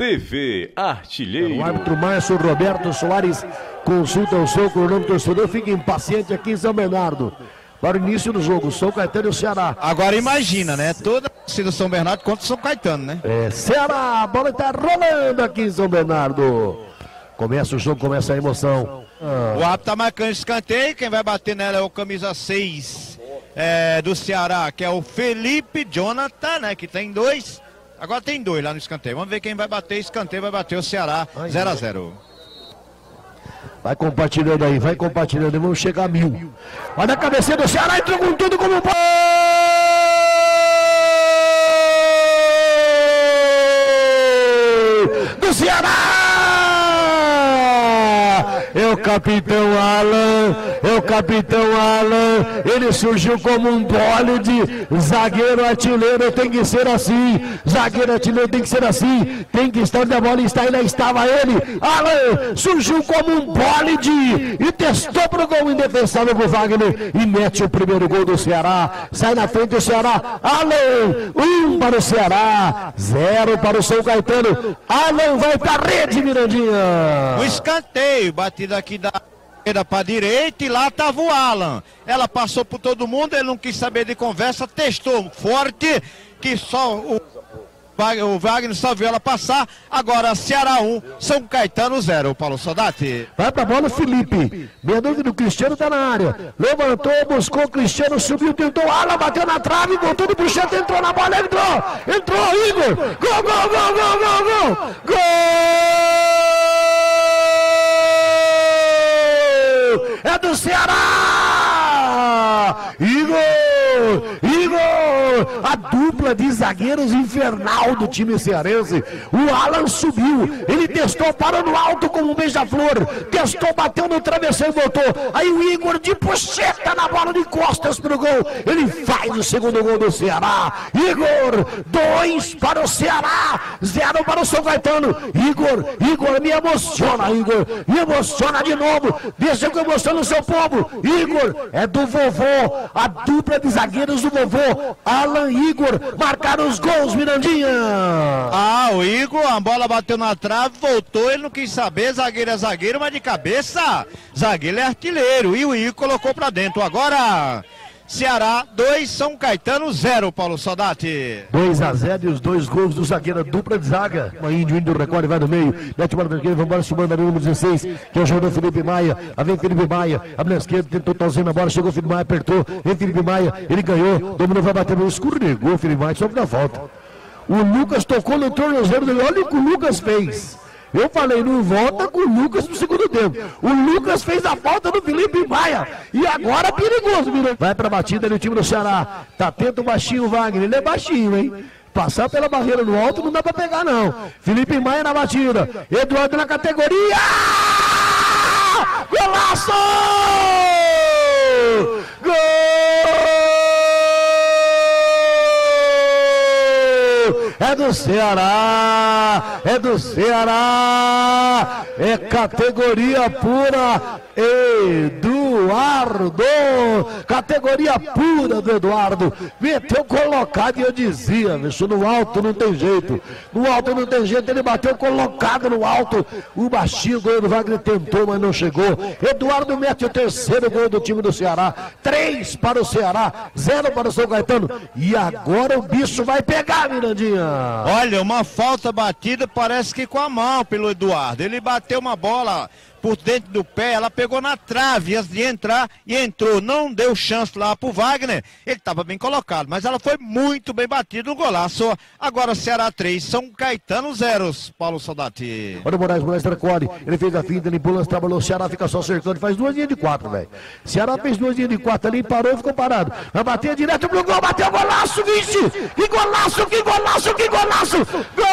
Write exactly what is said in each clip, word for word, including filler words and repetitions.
T V Artilheiro. O árbitro Márcio Roberto Soares consulta o seu cronômetro. Torcedor fica impaciente aqui em São Bernardo para o início do jogo. São Caetano e o Ceará. Agora imagina, né? Toda a torcida do São Bernardo contra o São Caetano, né? É, Ceará, a bola está rolando aqui em São Bernardo. Começa o jogo, começa a emoção. Ah. O árbitro tá marcando escanteio. Quem vai bater nela é o camisa seis é, do Ceará, que é o Felipe Jonathan, né? Que tem dois. Agora tem dois lá no escanteio. Vamos ver quem vai bater. Escanteio vai bater o Ceará. zero a zero. Vai compartilhando aí, vai compartilhando. Vamos chegar a mil. Olha a cabeça do Ceará, entrou com tudo como um... do Ceará! É o capitão Alan, é o capitão Alan, ele surgiu como um bólide, zagueiro artilheiro tem que ser assim, zagueiro artilheiro tem que ser assim, tem que estar onde a bola está, e lá estava ele, Alan, surgiu como um bólide, e testou para o gol indefensável pro Wagner, e mete o primeiro gol do Ceará, sai na frente do Ceará, Alan, um para o Ceará, zero para o São Caetano, Alan vai para a rede, Mirandinha. O escanteio, bate daqui da esquerda para a direita e lá estava o Alan. Ela passou por todo mundo, ele não quis saber de conversa, testou forte, que só o, o Wagner só viu ela passar. Agora Ceará um, São Caetano zero, Paulo Soldati. Vai pra bola o Felipe, meia dúvida do Cristiano tá na área, levantou, buscou o Cristiano, subiu, tentou, Alan, bateu na trave, voltou do puxado, entrou na bola, entrou, entrou, Igor, gol, gol, gol, gol, gol, gol, gol! É do Ceará! Igor! Igor! A dupla de zagueiros infernal do time cearense. O Alan subiu, ele testou, parou no alto como um beija-flor, testou, bateu no travesseiro e voltou. Aí o Igor de puxeta na bola de costas pro gol. Ele faz o segundo gol do Ceará. Igor, dois para o Ceará, zero para o São Caetano. Igor, Igor, me emociona, Igor, me emociona de novo. Deixa que eu emociona o seu povo. Igor, é do vovô, a dupla de zagueiros do vovô, Alan e Igor, marcaram os gols, Mirandinha. Ah, o Igor, a bola bateu na trave, voltou, ele não quis saber, zagueiro é zagueiro, mas de cabeça, zagueiro é artilheiro, e o Igor colocou pra dentro. Agora, Ceará dois, São Caetano zero, Paulo Soldati. dois a zero e os dois gols do zagueiro, dupla de zaga. O índio, índio recorre, vai no meio, mete bola na esquerda, vamos embora, subando ali o número dezesseis, que é o jogador Felipe Maia. Aí vem Felipe Maia, abre na esquerda, tentou tozinho na bola, chegou o Felipe Maia, apertou, vem Felipe Maia, ele ganhou, dominou, vai bater, escorregou o Felipe Maia, só que dá falta. O Lucas tocou no tornozelo dele, olha o que o Lucas fez. Eu falei, não volta com o Lucas no segundo tempo. O Lucas fez a falta do Felipe Maia. E agora é perigoso, Miranda. Vai pra batida no time do Ceará. Tá atento o baixinho, Wagner. Ele é baixinho, hein? Passar pela barreira no alto não dá pra pegar, não. Felipe Maia na batida. Eduardo na categoria. Golaço! Gol! É do Ceará, é do Ceará, é categoria pura, Eduardo, categoria pura do Eduardo, meteu colocado e eu dizia, bicho, no alto não tem jeito, no alto não tem jeito, ele bateu colocado no alto, o baixinho, o goleiro Wagner tentou, mas não chegou. Eduardo mete o terceiro gol do time do Ceará, três para o Ceará, zero para o São Caetano, e agora o bicho vai pegar, Mirandinha. Olha, uma falta batida, parece que com a mão pelo Eduardo. Ele bateu uma bola por dentro do pé, ela pegou na trave antes de entrar e entrou. Não deu chance lá pro Wagner. Ele estava bem colocado, mas ela foi muito bem batida, um golaço. Agora Ceará três, São Caetano zero, Paulo Soldati. Olha o Moraes, Moraes recolhe, ele fez a finta, ele pula, trabalhou, o Ceará fica só cercando, faz duas linhas de quatro, velho. Ceará fez duas linhas de quatro ali, parou e ficou parado. Vai bater direto pro gol, bateu golaço, vixe! Que golaço, que golaço, que golaço! Gol!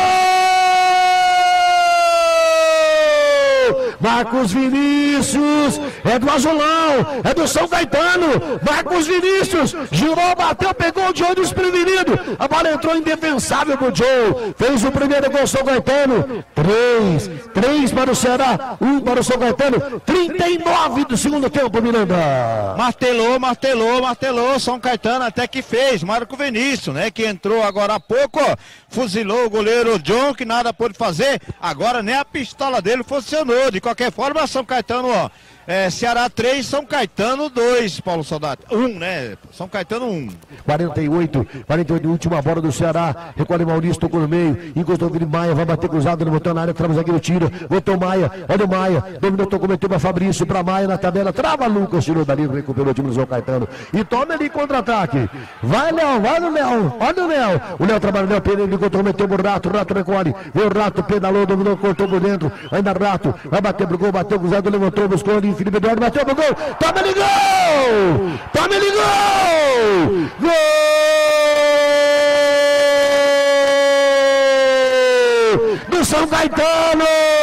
Marcos Vinícius, é do Azulão, é do São Caetano, Marcos Vinícius, girou, bateu, pegou o Joe desprevenido, a bola entrou indefensável pro Joe, fez o primeiro gol São Caetano, três, três para o Ceará, um para o São Caetano, trinta e nove do segundo tempo, Miranda. Martelou, martelou, martelou, São Caetano até que fez, Marco Vinícius, né, que entrou agora há pouco, fuzilou o goleiro John, que nada pôde fazer. Agora nem a pistola dele funcionou. De qualquer forma, São Caetano, ó. É, Ceará três, São Caetano dois, Paulo Soldado. um, né? São Caetano um. quarenta e oito, quarenta e oito, última bola do Ceará. Recolhe Maurício, tocou no meio. Encostou o Felipe Maia, vai bater cruzado, ele botou na área, trava o zagueiro, tira. Botou Maia, olha o Maia. Dominou, tocou, meteu pra Fabrício, pra Maia na tabela. Trava Lucas, tirou dali, recuperou o time do São Caetano. E toma ele contra-ataque. Vai, Léo, vai no Léo. Olha o Léo. O Léo trabalha, o Léo Pereira, encontrou, meteu o Rato. O Rato recolhe. Veio o Rato, pedalou, dominou, cortou por dentro. Ainda Rato, vai bater pro gol, bateu cruzado, levantou, buscou ali. Felipe Eduardo bateu pro gol. Toma ele gol! Toma ele gol! Gol! Do São Caetano!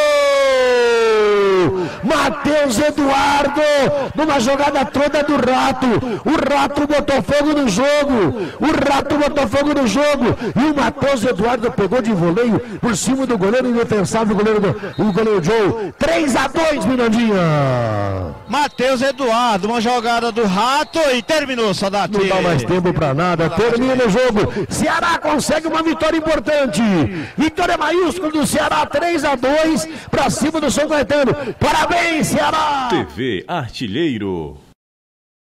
Matheus Eduardo, numa jogada toda do Rato. O Rato botou fogo no jogo. O Rato botou fogo no jogo. E o Matheus Eduardo pegou de voleio por cima do goleiro indefensável, o goleiro, do, o goleiro Joe. três a dois, Mirandinha. Matheus Eduardo, uma jogada do Rato e terminou, Soldado. Não dá mais tempo pra nada. Termina o jogo. Ceará consegue uma vitória importante. Vitória maiúscula do Ceará, três a dois, pra cima do São Caetano. Parabéns, Ceará! T V Artilheiro.